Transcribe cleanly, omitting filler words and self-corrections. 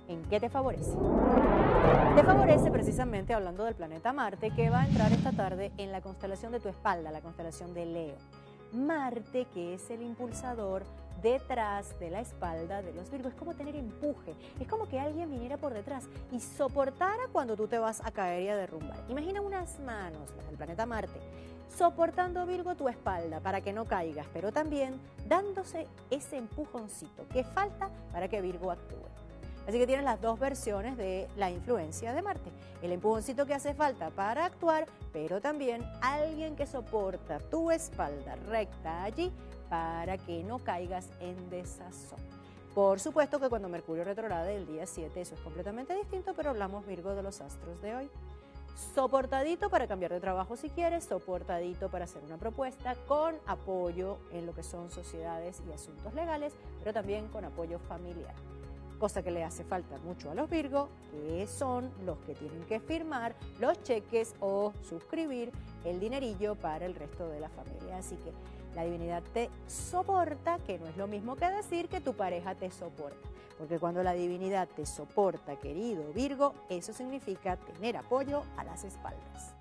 ¿En qué te favorece? Te favorece precisamente hablando del planeta Marte, que va a entrar esta tarde en la constelación de tu espalda, la constelación de Leo. Marte, que es el impulsador detrás de la espalda de los Virgos, es como tener empuje, es como que alguien viniera por detrás y soportara cuando tú te vas a caer y a derrumbar. Imagina unas manos, las del planeta Marte, soportando, Virgo, tu espalda para que no caigas, pero también dándose ese empujoncito que falta para que Virgo actúe. Así que tienes las dos versiones de la influencia de Marte. El empujoncito que hace falta para actuar, pero también alguien que soporta tu espalda recta allí para que no caigas en desazón. Por supuesto que cuando Mercurio retrograde el día 7 eso es completamente distinto, pero hablamos, Virgo, de los astros de hoy. Soportadito para cambiar de trabajo si quieres, soportadito para hacer una propuesta, con apoyo en lo que son sociedades y asuntos legales, pero también con apoyo familiar. Cosa que le hace falta mucho a los Virgo, que son los que tienen que firmar los cheques o suscribir el dinerillo para el resto de la familia. Así que la divinidad te soporta, que no es lo mismo que decir que tu pareja te soporta. Porque cuando la divinidad te soporta, querido Virgo, eso significa tener apoyo a las espaldas.